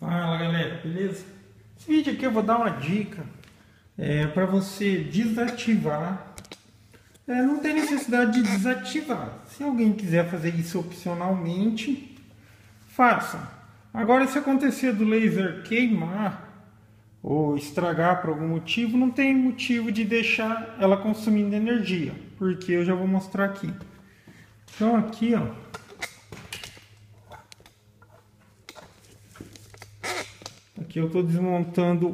Fala galera, beleza? Esse vídeo aqui eu vou dar uma dica para você desativar. Não tem necessidade de desativar. Se alguém quiser fazer isso opcionalmente, faça. Agora, se acontecer do laser queimar ou estragar por algum motivo, não tem motivo de deixar ela consumindo energia, porque eu já vou mostrar aqui. Então aqui, ó, aqui eu estou desmontando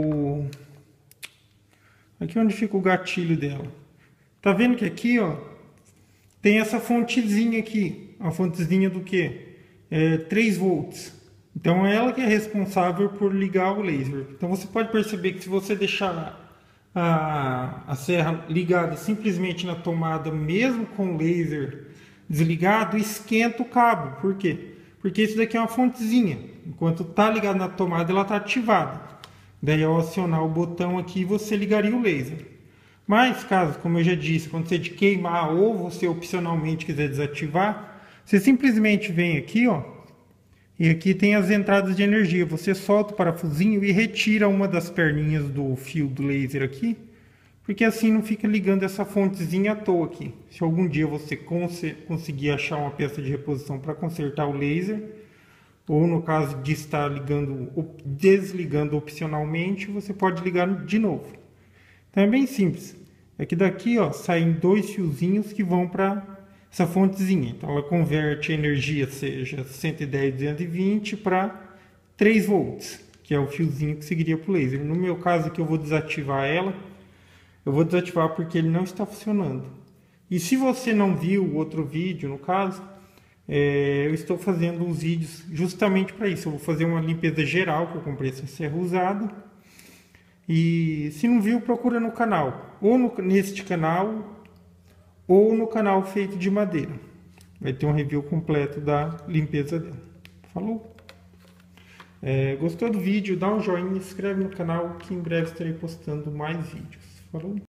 aqui onde fica o gatilho dela. Tá vendo que aqui, ó, tem essa fontezinha aqui. A fontezinha do que? 3 volts. Então é ela que é responsável por ligar o laser. Então você pode perceber que se você deixar a serra ligada simplesmente na tomada, mesmo com o laser desligado, esquenta o cabo. Por quê? Porque isso daqui é uma fontezinha. Enquanto está ligado na tomada, ela está ativada. Daí ao acionar o botão aqui, você ligaria o laser. Mas caso, como eu já disse, acontecer de queimar ou você opcionalmente quiser desativar, você simplesmente vem aqui, ó, e aqui tem as entradas de energia. Você solta o parafusinho e retira uma das perninhas do fio do laser aqui, porque assim não fica ligando essa fontezinha à toa aqui. Se algum dia você conseguir achar uma peça de reposição para consertar o laser, ou no caso de estar ligando ou desligando opcionalmente, você pode ligar de novo. Então é bem simples. É que daqui, ó, saem 2 fiozinhos que vão para essa fontezinha. Então ela converte a energia, seja 110, 220 para 3 volts, que é o fiozinho que seguiria para o laser. No meu caso aqui eu vou desativar ela. Eu vou desativar porque ele não está funcionando. E se você não viu o outro vídeo, no caso, eu estou fazendo uns vídeos justamente para isso. Eu vou fazer uma limpeza geral, que eu comprei essa serra usada. E se não viu, procura no canal, ou neste canal, ou no canal Feito de Madeira. Vai ter um review completo da limpeza dela. Falou? Gostou do vídeo? Dá um joinha, se inscreve no canal que em breve estarei postando mais vídeos. Falou?